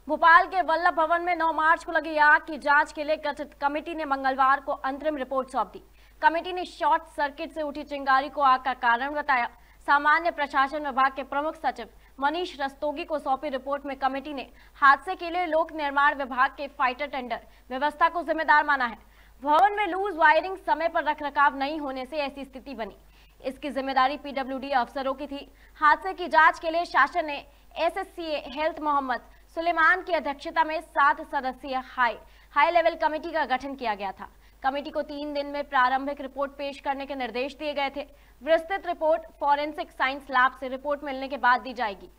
भोपाल के वल्लभ भवन में 9 मार्च को लगी आग की जांच के लिए गठित कमेटी ने मंगलवार को अंतरिम रिपोर्ट सौंप दी। कमेटी ने शॉर्ट सर्किट से उठी चिंगारी को आग का कारण बताया। सामान्य प्रशासन विभाग के प्रमुख सचिव मनीष रस्तोगी को सौंपी रिपोर्ट में कमेटी ने हादसे के लिए लोक निर्माण विभाग के फाइटर टेंडर व्यवस्था को जिम्मेदार माना है। भवन में लूज वायरिंग, समय पर रखरखाव नहीं होने से ऐसी स्थिति बनी। इसकी जिम्मेदारी पीडब्ल्यूडी अफसरों की थी। हादसे की जांच के लिए शासन ने एसएससीए हेल्थ मोहम्मद सुलेमान की अध्यक्षता में 7 सदस्यीय हाई लेवल कमेटी का गठन किया गया था। कमेटी को 3 दिन में प्रारंभिक रिपोर्ट पेश करने के निर्देश दिए गए थे। विस्तृत रिपोर्ट फॉरेंसिक साइंस लैब से रिपोर्ट मिलने के बाद दी जाएगी।